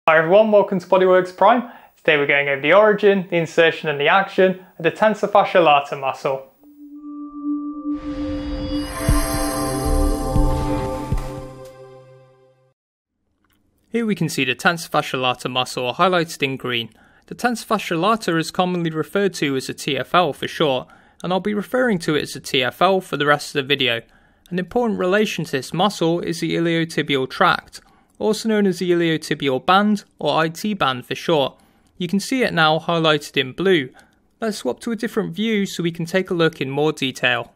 Hi everyone, welcome to Bodyworks Prime. Today we're going over the origin, the insertion and the action of the Tensor Fasciae Latae muscle. Here we can see the Tensor Fasciae Latae muscle highlighted in green. The Tensor Fasciae Latae is commonly referred to as a TFL for short, and I'll be referring to it as a TFL for the rest of the video. An important relation to this muscle is the iliotibial tract, also known as the iliotibial band or IT band for short. You can see it now highlighted in blue. Let's swap to a different view so we can take a look in more detail.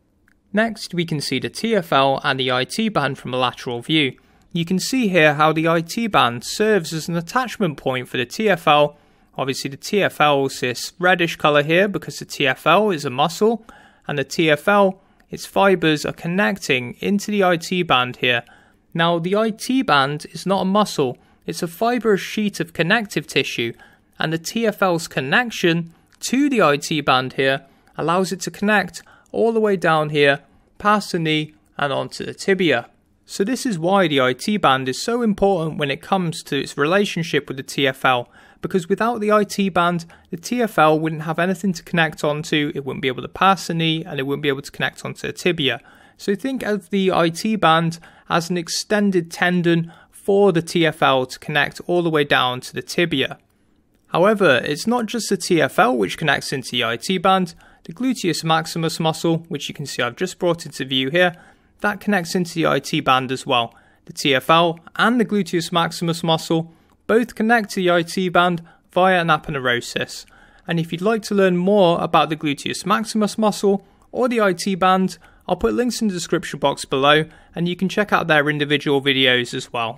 Next we can see the TFL and the IT band from a lateral view. You can see here how the IT band serves as an attachment point for the TFL. Obviously the TFL is this reddish colour here because the TFL is a muscle, and the TFL, its fibres are connecting into the IT band here. Now the IT band is not a muscle, it's a fibrous sheet of connective tissue, and the TFL's connection to the IT band here allows it to connect all the way down here, past the knee and onto the tibia. So this is why the IT band is so important when it comes to its relationship with the TFL, because without the IT band, the TFL wouldn't have anything to connect onto, it wouldn't be able to pass the knee, and it wouldn't be able to connect onto the tibia. So think of the IT band as an extended tendon for the TFL to connect all the way down to the tibia. However, it's not just the TFL which connects into the IT band. The gluteus maximus muscle, which you can see I've just brought into view here, that connects into the IT band as well. The TFL and the gluteus maximus muscle both connect to the IT band via an aponeurosis. And if you'd like to learn more about the gluteus maximus muscle or the IT band, I'll put links in the description box below and you can check out their individual videos as well.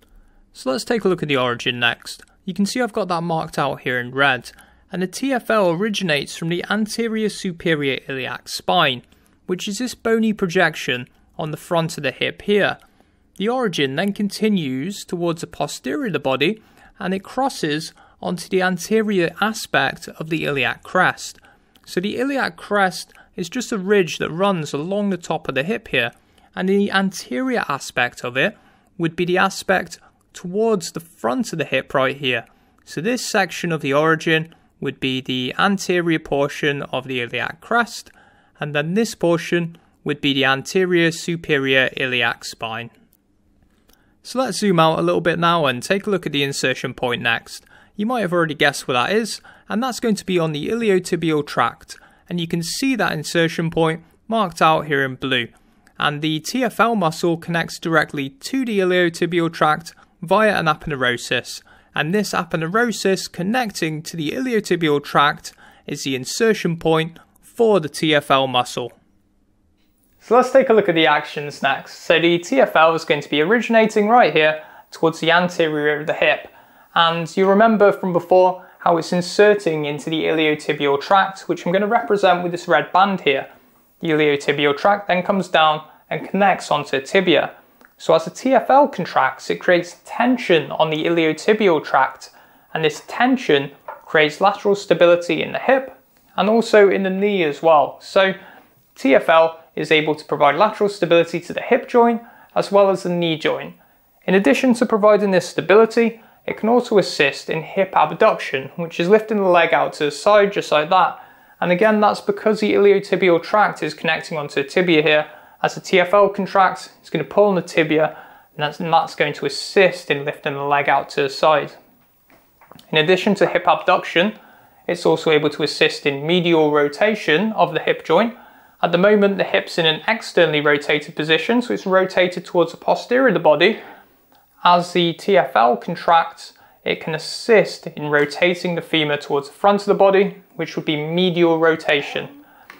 So let's take a look at the origin next. You can see I've got that marked out here in red, and the TFL originates from the anterior superior iliac spine, which is this bony projection on the front of the hip here. The origin then continues towards the posterior of the body and it crosses onto the anterior aspect of the iliac crest. So the iliac crest is just a ridge that runs along the top of the hip here, and the anterior aspect of it would be the aspect towards the front of the hip right here. So this section of the origin would be the anterior portion of the iliac crest, and then this portion would be the anterior superior iliac spine. So let's zoom out a little bit now and take a look at the insertion point next. You might have already guessed what that is, and that's going to be on the iliotibial tract. And you can see that insertion point marked out here in blue. And the TFL muscle connects directly to the iliotibial tract via an aponeurosis. And this aponeurosis connecting to the iliotibial tract is the insertion point for the TFL muscle. So let's take a look at the actions next. So the TFL is going to be originating right here towards the anterior of the hip. And you remember from before how it's inserting into the iliotibial tract, which I'm going to represent with this red band here. The iliotibial tract then comes down and connects onto the tibia. So as the TFL contracts, it creates tension on the iliotibial tract, and this tension creates lateral stability in the hip and also in the knee as well. So TFL is able to provide lateral stability to the hip joint as well as the knee joint. In addition to providing this stability, it can also assist in hip abduction, which is lifting the leg out to the side just like that. And again, that's because the iliotibial tract is connecting onto the tibia here. As the TFL contracts, it's going to pull on the tibia, and that's going to assist in lifting the leg out to the side. In addition to hip abduction, it's also able to assist in medial rotation of the hip joint. At the moment, the hip's in an externally rotated position, so it's rotated towards the posterior of the body. As the TFL contracts, it can assist in rotating the femur towards the front of the body, which would be medial rotation.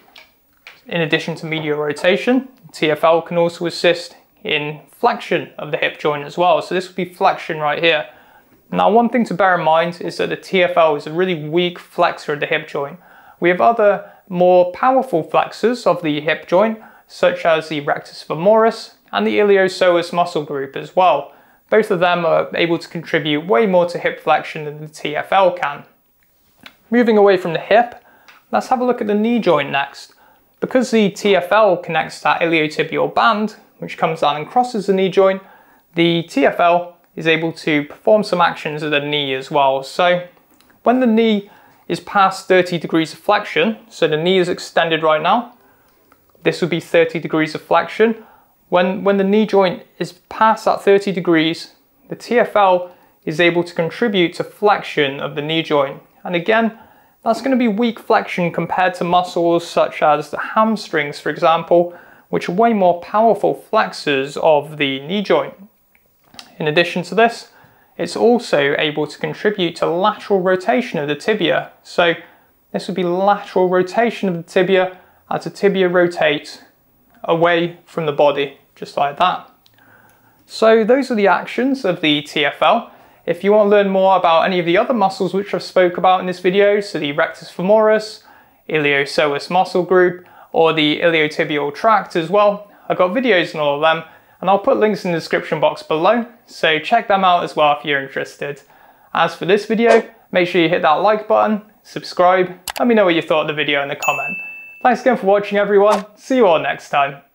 In addition to medial rotation, TFL can also assist in flexion of the hip joint as well. So this would be flexion right here. Now, one thing to bear in mind is that the TFL is a really weak flexor of the hip joint. We have other more powerful flexors of the hip joint, such as the rectus femoris and the iliopsoas muscle group as well. Both of them are able to contribute way more to hip flexion than the TFL can. Moving away from the hip, let's have a look at the knee joint next. Because the TFL connects to that iliotibial band, which comes down and crosses the knee joint, the TFL is able to perform some actions of the knee as well. So when the knee is past 30 degrees of flexion, so the knee is extended right now, this would be 30 degrees of flexion. When the knee joint is past that 30 degrees, the TFL is able to contribute to flexion of the knee joint. And again, that's going to be weak flexion compared to muscles such as the hamstrings, for example, which are way more powerful flexors of the knee joint. In addition to this, it's also able to contribute to lateral rotation of the tibia. So this would be lateral rotation of the tibia as the tibia rotates away from the body, just like that. So those are the actions of the TFL. If you want to learn more about any of the other muscles which I've spoke about in this video, so the rectus femoris, iliopsoas muscle group, or the iliotibial tract as well, I've got videos on all of them, and I'll put links in the description box below, so check them out as well if you're interested. As for this video, make sure you hit that like button, subscribe, let me know what you thought of the video in the comment. Thanks again for watching everyone, see you all next time.